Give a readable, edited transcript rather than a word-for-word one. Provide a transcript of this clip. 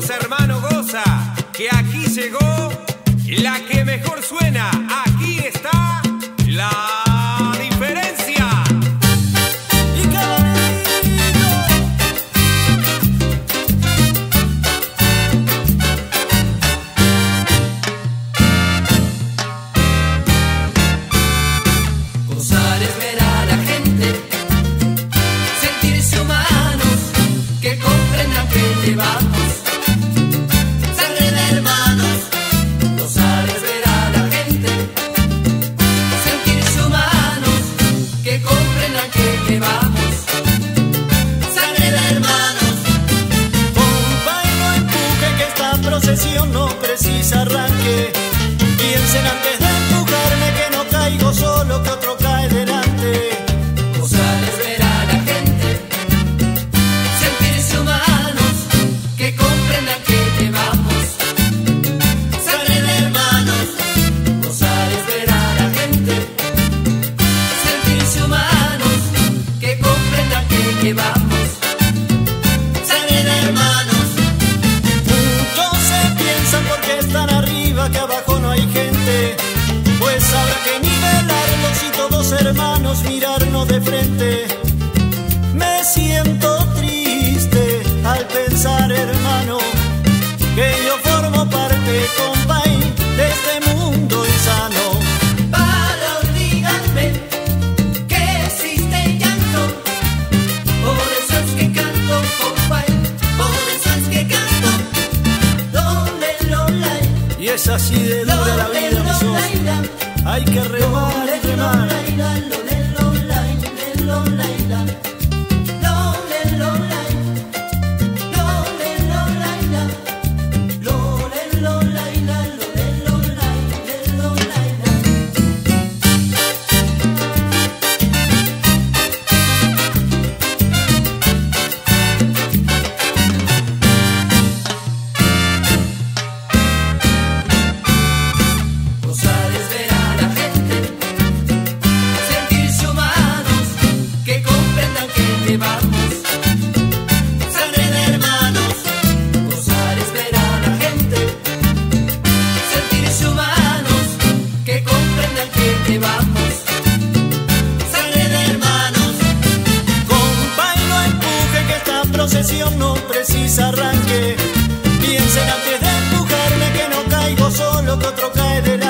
Goza, hermano, goza, que aquí llegó la que mejor suena. Aquí está la diferencia. Y gozar es ver a la gente, sentirse humanos, que comprendan que llevamos sangre de hermanos. Gozar es ver a la gente, sentirse humanos, que comprendan que llevamos sangre de hermanos. Compay, no empuje, que esta procesión no precisa arranque. Piensen antes de empujarme, que no caigo solo, que otro cae delante. Gozar es ver a la gente, sentirse humanos, que comprendan que llevamos sangre de hermanos. Gozar es ver a la gente, sentirse humanos, que comprendan que llevamos sangre de hermanos. Muchos se piensan porque están arriba que abajo no hay gente, pues habrá que nivelarlos y todos hermanos mirarnos de frente. Me siento triste al pensar, hermano, que yo formo parte, compay, de este mundo insano. Para olvidarme que existe llanto, por eso es que canto, compay, por eso es que canto. Lole, lolay, Y es así de dura la vida, mis ojos. Hay que remar y remar. Gozar es ver a la gente, sentirse humanos, que comprendan que llevamos sangre de hermanos. Gozar es ver a la gente, sentirse humanos, que comprendan que llevamos sangre de hermanos. Compay, no empuje, que esta procesión no precisa arranque. Piensen antes de empujarme, que no caigo solo, que otro cae delante.